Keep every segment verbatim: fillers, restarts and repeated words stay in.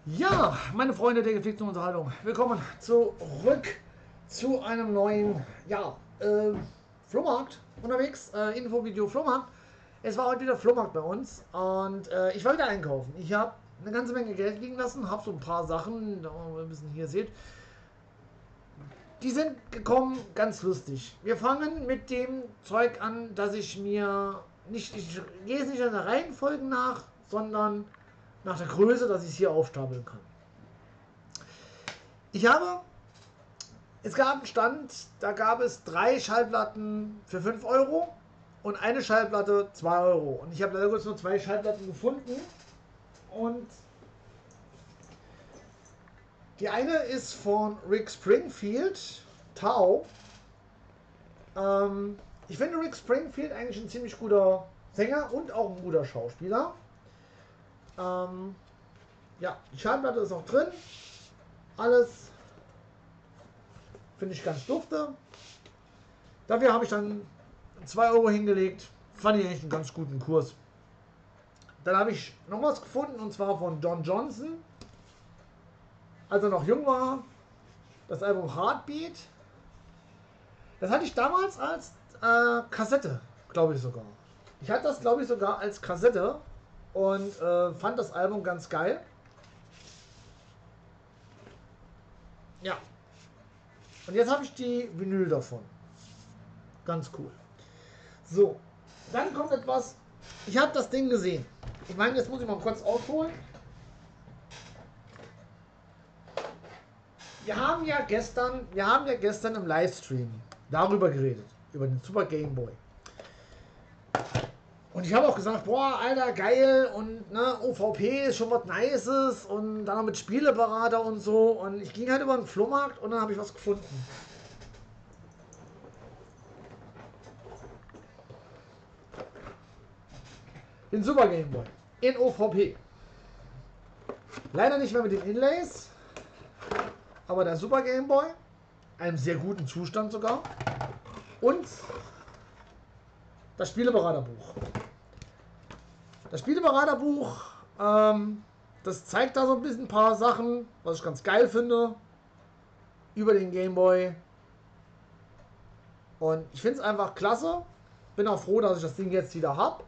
Ja, meine Freunde der gepflegten Unterhaltung, willkommen zurück zu einem neuen, ja, äh, Flohmarkt unterwegs, äh, Infovideo Flohmarkt. Es war heute wieder Flohmarkt bei uns und äh, ich war wieder einkaufen. Ich habe eine ganze Menge Geld liegen lassen, habe so ein paar Sachen, da ihr ein bisschen hier seht, die sind gekommen, ganz lustig. Wir fangen mit dem Zeug an, dass ich mir nicht, ich gehe es nicht in der Reihenfolge nach, sondern nach der Größe, dass ich es hier aufstapeln kann. Ich habe, es gab einen Stand, da gab es drei Schallplatten für fünf Euro und eine Schallplatte zwei Euro. Und ich habe leider kurz nur zwei Schallplatten gefunden. Und die eine ist von Rick Springfield, Tau. Ähm, ich finde Rick Springfield eigentlich ein ziemlich guter Sänger und auch ein guter Schauspieler. Ähm, ja, die Schallplatte ist auch drin. Alles finde ich ganz dufte. Dafür habe ich dann zwei Euro hingelegt. Fand ich eigentlich einen ganz guten Kurs. Dann habe ich noch was gefunden und zwar von Don Johnson. Als er noch jung war. Das Album Heartbeat. Das hatte ich damals als äh, Kassette, glaube ich sogar. Ich hatte das, glaube ich, sogar als Kassette und äh, fand das Album ganz geil. Ja. Und jetzt habe ich die Vinyl davon. Ganz cool. So, dann kommt etwas. Ich habe das Ding gesehen. Ich meine, jetzt muss ich mal kurz ausholen. Wir haben ja gestern, wir haben ja gestern im Livestream darüber geredet, über den Super Game Boy. Und ich habe auch gesagt, boah, Alter, geil und ne, O V P ist schon was Nices und dann noch mit Spieleberater und so. Und ich ging halt über den Flohmarkt und dann habe ich was gefunden. Den Super Game Boy in O V P. Leider nicht mehr mit den Inlays, aber der Super Game Boy, einem sehr guten Zustand sogar, und das Spieleberaterbuch. Das Spieleberaterbuch, ähm, das zeigt da so ein bisschen ein paar Sachen, was ich ganz geil finde, über den Game Boy. Und ich finde es einfach klasse. Bin auch froh, dass ich das Ding jetzt wieder habe.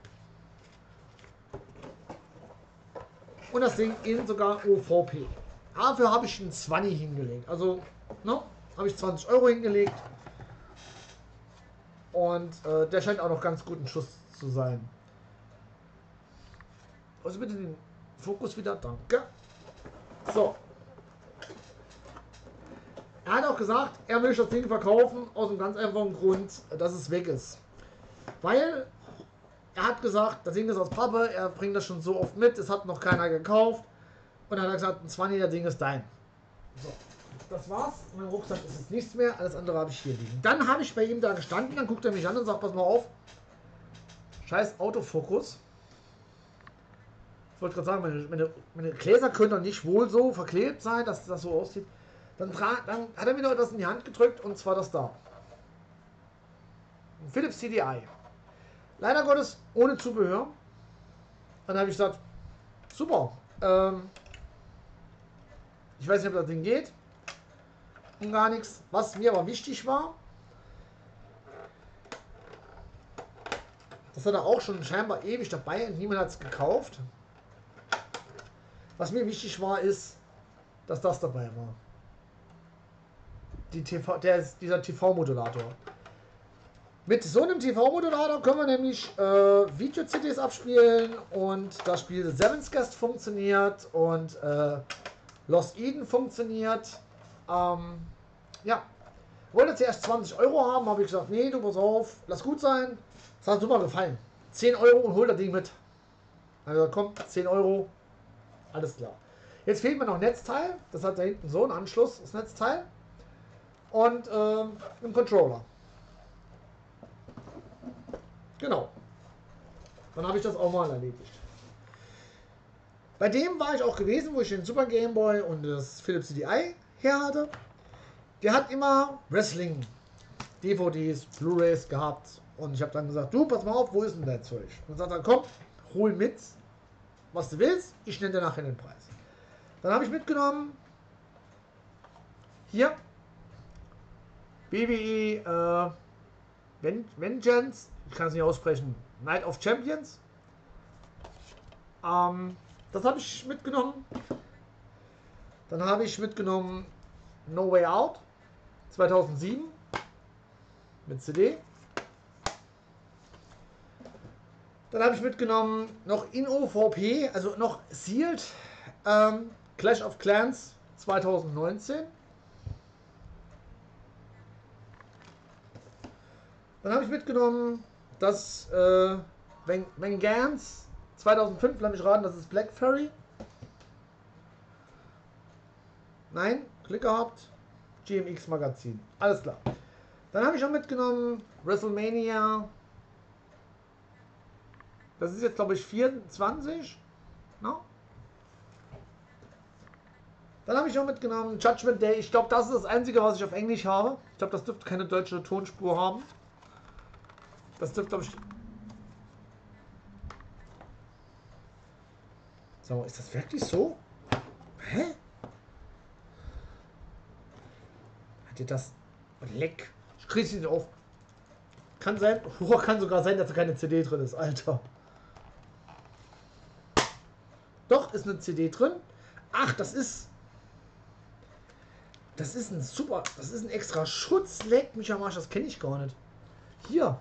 Und das Ding in sogar O V P. Dafür habe ich einen zwanzig hingelegt. Also, ne, habe ich zwanzig Euro hingelegt. Und äh, der scheint auch noch ganz gut ein Schuss zu sein. Also bitte den Fokus wieder, danke. So. Er hat auch gesagt, er möchte das Ding verkaufen aus einem ganz einfachen Grund, dass es weg ist. Weil er hat gesagt, das Ding ist aus Pappe, er bringt das schon so oft mit, es hat noch keiner gekauft. Und dann hat er gesagt, ein zwanzig, das Ding ist dein. So, das war's. Mein Rucksack ist jetzt nichts mehr, alles andere habe ich hier liegen. Dann habe ich bei ihm da gestanden, dann guckt er mich an und sagt, pass mal auf, scheiß Autofokus. Ich wollte gerade sagen, meine, meine, meine Gläser können doch nicht wohl so verklebt sein, dass das so aussieht. Dann, dann hat er mir noch etwas in die Hand gedrückt und zwar das da. Ein Philips C D I. Leider Gottes ohne Zubehör. Dann habe ich gesagt, super. Ähm, ich weiß nicht, ob das Ding geht. Und gar nichts. Was mir aber wichtig war, das hat er auch schon scheinbar ewig dabei und niemand hat es gekauft. Was mir wichtig war, ist, dass das dabei war. Die T V, der, dieser T V-Modulator. Mit so einem T V-Modulator können wir nämlich äh, Video-C Ds abspielen und das Spiel Seven's Guest funktioniert und äh, Lost Eden funktioniert. Ähm, ja, wollte zuerst zwanzig Euro haben, habe ich gesagt, nee, du pass auf, lass gut sein. Das hat super gefallen. zehn Euro und hol das Ding mit. Also komm, zehn Euro, alles klar. Jetzt fehlt mir noch ein Netzteil, das hat da hinten so einen Anschluss, das Netzteil. Und äh, ein Controller. Genau. Dann habe ich das auch mal erledigt. Bei dem war ich auch gewesen, wo ich den Super Game Boy und das Philips C D I her hatte. Der hat immer Wrestling-D V Ds, Blu-rays gehabt. Und ich habe dann gesagt, du, pass mal auf, wo ist denn dein Zeug? Und sagt er, komm, hol mit, was du willst. Ich nenne dir nachher den Preis. Dann habe ich mitgenommen, hier, B W E äh, Vengeance, ich kann es nicht aussprechen, Night of Champions. Ähm, das habe ich mitgenommen. Dann habe ich mitgenommen No Way Out zweitausendsieben mit C D. Dann habe ich mitgenommen noch in O V P, also noch Sealed, ähm, Clash of Clans zweitausendneunzehn. Dann habe ich mitgenommen das äh, Vengeance zweitausendfünf, lass mich raten, das ist Black Fury. Nein, Glück gehabt. G M X Magazin. Alles klar. Dann habe ich noch mitgenommen WrestleMania. Das ist jetzt, glaube ich, vierundzwanzig. No? Dann habe ich noch mitgenommen Judgment Day. Ich glaube, das ist das Einzige, was ich auf Englisch habe. Ich glaube, das dürfte keine deutsche Tonspur haben. Das dürfte, glaube ich... Sag mal, ist das wirklich so? Hä? Hat ihr das... Leck. Ich kriege sie nicht auf. Kann sein... Oh, kann sogar sein, dass da keine C D drin ist, Alter. Doch, ist eine C D drin. Ach, das ist... Das ist ein super... Das ist ein extra Schutz. Leck mich am Arsch, das kenne ich gar nicht. Hier.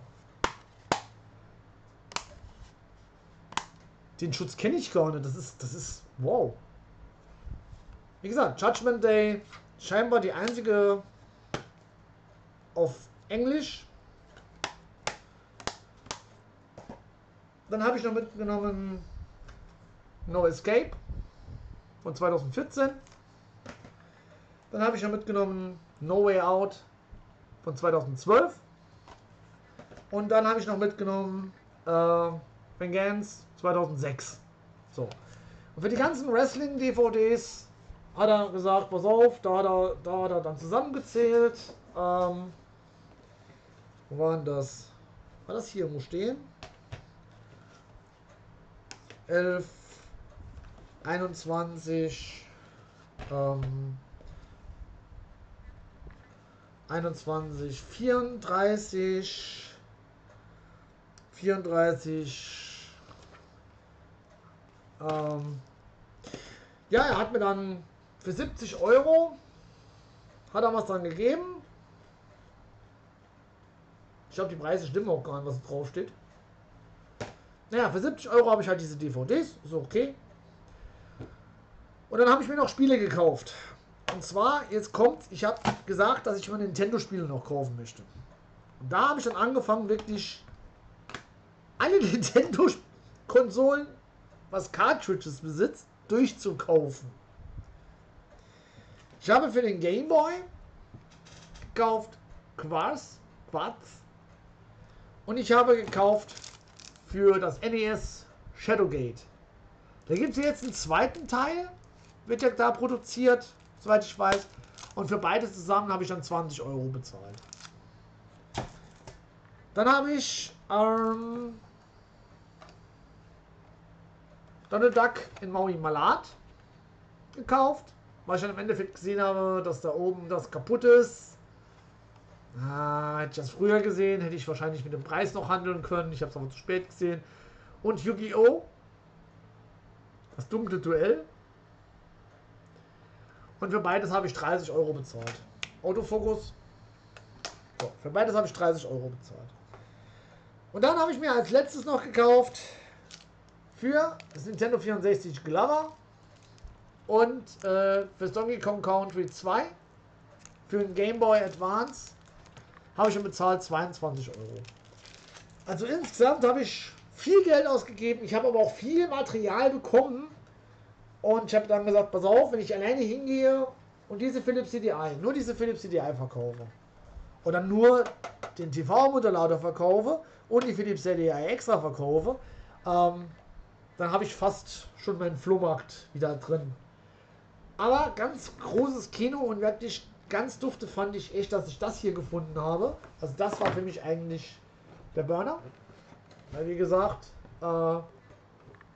Den Schutz kenne ich gar nicht. Das ist... Das ist... Wow. Wie gesagt, Judgment Day. Scheinbar die einzige... auf Englisch. Dann habe ich noch mitgenommen No Escape von zweitausendvierzehn. Dann habe ich noch mitgenommen No Way Out von zweitausendzwölf. Und dann habe ich noch mitgenommen äh, Vengeance zweitausendsechs. So. Und für die ganzen Wrestling-D V Ds hat er gesagt, pass auf, da hat er, da hat er dann zusammengezählt. Ähm, wo war denn das? War das hier irgendwo stehen? elf, einundzwanzig, ähm, einundzwanzig, vierunddreißig, vierunddreißig, ähm, ja, er hat mir dann für siebzig Euro, hat er was dann gegeben. Ich glaube, die Preise stimmen auch gar nicht, was drauf steht. Naja, für siebzig Euro habe ich halt diese D V Ds, ist okay. Und dann habe ich mir noch Spiele gekauft. Und zwar, jetzt kommt, ich habe gesagt, dass ich mir Nintendo-Spiele noch kaufen möchte. Und da habe ich dann angefangen, wirklich alle Nintendo-Konsolen, was Cartridges besitzt, durchzukaufen. Ich habe für den Game Boy gekauft Quartz, Quartz. Und ich habe gekauft für das N E S Shadowgate. Da gibt es jetzt einen zweiten Teil, wird ja da produziert, soweit ich weiß. Und für beides zusammen habe ich dann zwanzig Euro bezahlt. Dann habe ich ähm, Donald Duck in Maui Malat gekauft, weil ich dann im Endeffekt gesehen habe, dass da oben das kaputt ist. Ah, hätte ich das früher gesehen, hätte ich wahrscheinlich mit dem Preis noch handeln können. Ich habe es aber zu spät gesehen. Und Yu-Gi-Oh! Das dunkle Duell. Und für beides habe ich dreißig Euro bezahlt. Autofokus. So, für beides habe ich dreißig Euro bezahlt. Und dann habe ich mir als letztes noch gekauft für das Nintendo vierundsechzig Glover und äh, für Donkey Kong Country zwei für den Game Boy Advance habe ich schon bezahlt zweiundzwanzig Euro. Also insgesamt habe ich viel Geld ausgegeben. Ich habe aber auch viel Material bekommen. Und ich habe dann gesagt, pass auf, wenn ich alleine hingehe und diese Philips C D I, nur diese Philips C D I verkaufe oder nur den T V-Modulator verkaufe und die Philips C D I extra verkaufe, ähm, dann habe ich fast schon meinen Flohmarkt wieder drin. Aber ganz großes Kino und wirklich ganz dufte fand ich echt, dass ich das hier gefunden habe. Also das war für mich eigentlich der Burner. Weil wie gesagt, äh,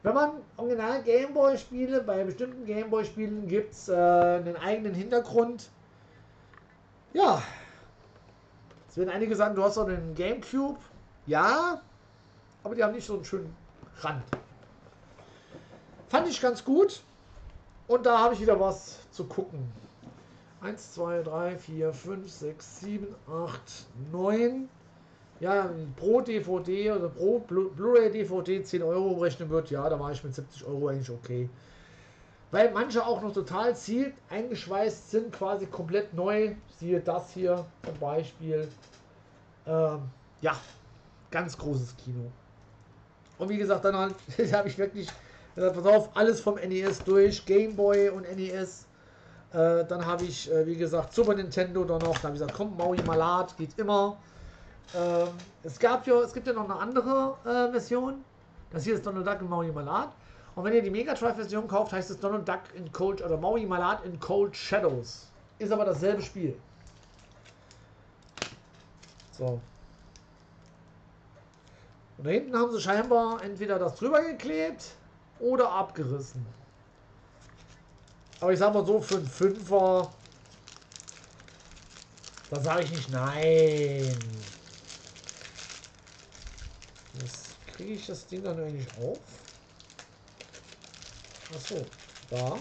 Wenn man original Gameboy-Spiele, bei bestimmten Gameboy-Spielen gibt es äh, einen eigenen Hintergrund. Ja. Jetzt werden einige sagen, du hast doch einen Gamecube. Ja, aber die haben nicht so einen schönen Rand. Fand ich ganz gut. Und da habe ich wieder was zu gucken. eins, zwei, drei, vier, fünf, sechs, sieben, acht, neun. Ja, pro D V D oder pro Blu-ray D V D zehn Euro berechnen wird, ja, da war ich mit siebzig Euro eigentlich okay. Weil manche auch noch total zielt eingeschweißt sind, quasi komplett neu. Siehe das hier zum Beispiel. Ähm, ja, ganz großes Kino. Und wie gesagt, dann halt, habe ich wirklich gesagt, pass auf, alles vom N E S durch, Game Boy und N E S. Äh, dann habe ich, äh, wie gesagt, Super Nintendo da noch. Dann habe ich gesagt, komm, Maui Malat, geht immer. Ähm, es, gab ja, es gibt ja noch eine andere äh, Version. Das hier ist Donald Duck und Maui Malat. Und wenn ihr die Mega Drive Version kauft, heißt es Donald Duck in Cold oder Maui Malat in Cold Shadows. Ist aber dasselbe Spiel. So. Und da hinten haben sie scheinbar entweder das drüber geklebt oder abgerissen. Aber ich sag mal so, für einen Fünfer, da sage ich nicht nein. Jetzt kriege ich das Ding dann eigentlich auf. Achso, da.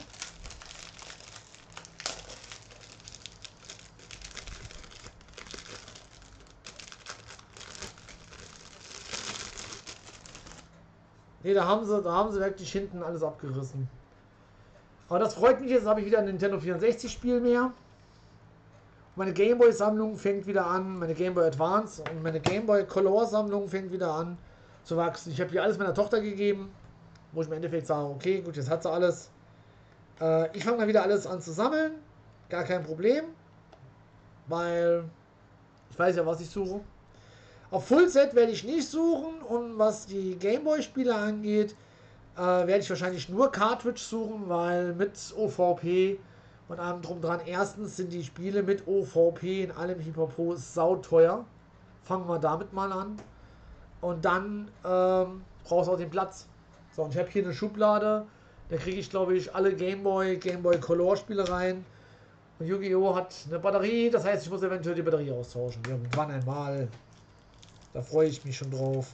Ne, da haben sie, da haben sie wirklich hinten alles abgerissen. Aber das freut mich, jetzt habe ich wieder ein Nintendo vierundsechzig Spiel mehr. Meine Gameboy Sammlung fängt wieder an, meine Gameboy Advance und meine Gameboy Color Sammlung fängt wieder an zu wachsen. Ich habe hier alles meiner Tochter gegeben, wo ich im Endeffekt sage, okay, gut, jetzt hat sie alles. Äh, ich fange mal wieder alles an zu sammeln, gar kein Problem, weil ich weiß ja, was ich suche. Auf Full Set werde ich nicht suchen und was die Gameboy Spiele angeht, äh, werde ich wahrscheinlich nur Cartridge suchen, weil mit O V P und allem drum dran. Erstens sind die Spiele mit O V P in allem Hipapo sauteuer. Fangen wir damit mal an. Und dann ähm, brauchst du auch den Platz. So, und ich habe hier eine Schublade. Da kriege ich, glaube ich, alle Gameboy, Gameboy Color Spiele rein. Und Yu-Gi-Oh! Hat eine Batterie. Das heißt, ich muss eventuell die Batterie austauschen. Irgendwann einmal. Da freue ich mich schon drauf.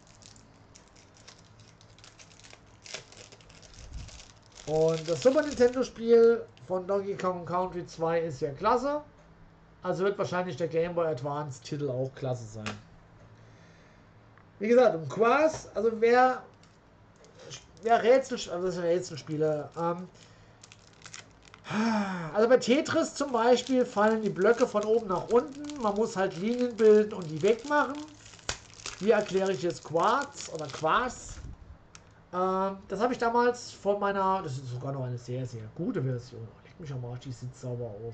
Und das Super Nintendo Spiel von Donkey Kong Country zwei ist ja klasse. Also wird wahrscheinlich der Game Boy Advance Titel auch klasse sein. Wie gesagt, um Quas, also wer, wer Rätsel, also das sind Rätselspiele. Ähm, also bei Tetris zum Beispiel fallen die Blöcke von oben nach unten. Man muss halt Linien bilden und die wegmachen. Hier erkläre ich jetzt Quarz oder Quas. Ähm, das habe ich damals von meiner, das ist sogar noch eine sehr, sehr gute Version. Oh, leck mich am Arsch, die sieht sauber aus.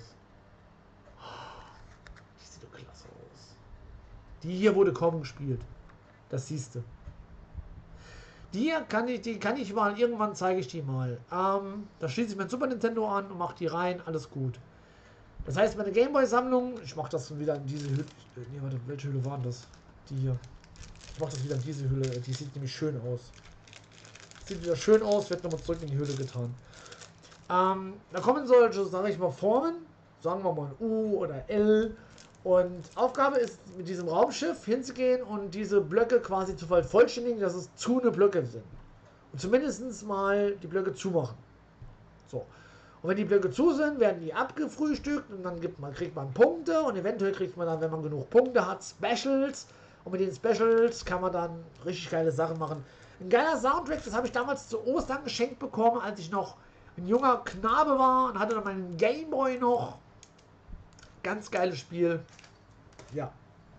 Die sieht doch klasse aus. Die hier wurde kaum gespielt. Das siehst du. Die hier kann ich, die kann ich mal, irgendwann zeige ich die mal. Ähm, da schließe ich mein Super Nintendo an und mache die rein, alles gut. Das heißt, meine Gameboy-Sammlung, ich mache das wieder in diese Hülle. Nee, warte, welche Hülle war das? Die hier. Ich mache das wieder in diese Hülle, die sieht nämlich schön aus. Sieht wieder schön aus, wird nochmal zurück in die Hülle getan. Ähm, da kommen solche, sage ich mal, Formen, sagen wir mal U oder L. Und Aufgabe ist, mit diesem Raumschiff hinzugehen und diese Blöcke quasi zu vervollständigen, dass es zu eine Blöcke sind. Und zumindest mal die Blöcke zumachen. So. Und wenn die Blöcke zu sind, werden die abgefrühstückt und dann gibt man, kriegt man Punkte und eventuell kriegt man dann, wenn man genug Punkte hat, Specials. Und mit den Specials kann man dann richtig geile Sachen machen. Ein geiler Soundtrack, das habe ich damals zu Ostern geschenkt bekommen, als ich noch ein junger Knabe war und hatte dann meinen Gameboy noch. Ganz geiles Spiel. Ja.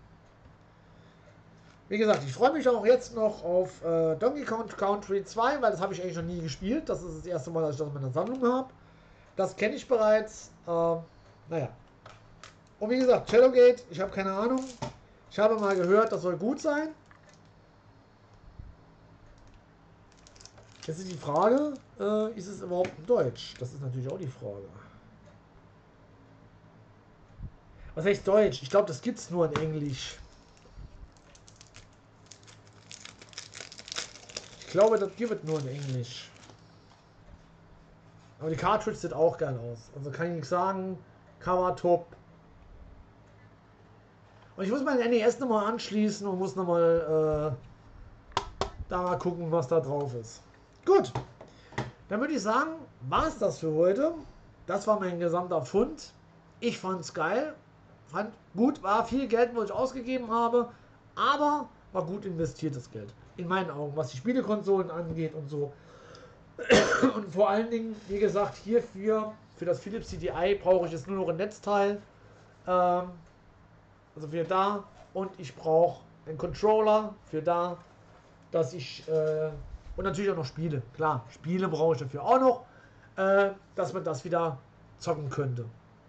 Wie gesagt, ich freue mich auch jetzt noch auf äh, Donkey Kong Country zwei, weil das habe ich eigentlich noch nie gespielt. Das ist das erste Mal, dass ich das in meiner Sammlung habe. Das kenne ich bereits. Äh, naja. Und wie gesagt, Shadowgate, ich habe keine Ahnung. Ich habe mal gehört, das soll gut sein. Jetzt ist die Frage, äh, ist es überhaupt in Deutsch? Das ist natürlich auch die Frage. Was heißt Deutsch? Ich glaube, das gibt es nur in Englisch. Ich glaube, das gibt es nur in Englisch. Aber die Cartridge sieht auch geil aus. Also kann ich nichts sagen. Cover top. Und ich muss mein N E S nochmal anschließen und muss nochmal äh, da mal gucken, was da drauf ist. Gut. Dann würde ich sagen, war es das für heute. Das war mein gesamter Fund. Ich fand es geil. Fand gut, war viel Geld, was ich ausgegeben habe. Aber war gut investiertes Geld. In meinen Augen, was die Spielekonsolen angeht und so. Und vor allen Dingen, wie gesagt, hierfür, für das Philips C D I brauche ich jetzt nur noch ein Netzteil. Ähm, also für da. Und ich brauche einen Controller für da, dass ich, äh, und natürlich auch noch Spiele. Klar, Spiele brauche ich dafür auch noch, äh, dass man das wieder zocken könnte.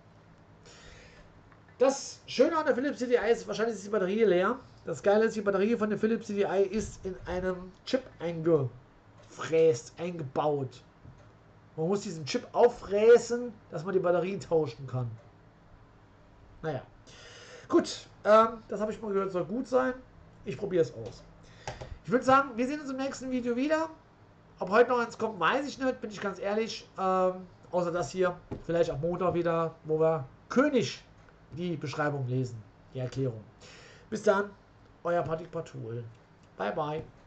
Das Schöne an der Philips C D I ist, wahrscheinlich ist die Batterie leer. Das Geile ist, die Batterie von der Philips C D I ist in einem Chip eingefräst, eingebaut. Man muss diesen Chip auffräsen, dass man die Batterie tauschen kann. Naja. Gut, ähm, das habe ich mal gehört, soll gut sein. Ich probiere es aus. Ich würde sagen, wir sehen uns im nächsten Video wieder. Ob heute noch eins kommt, weiß ich nicht, bin ich ganz ehrlich. Ähm, außer das hier, vielleicht am Montag wieder, wo wir König die Beschreibung lesen, die Erklärung. Bis dann, euer Patrick Patul. Bye bye.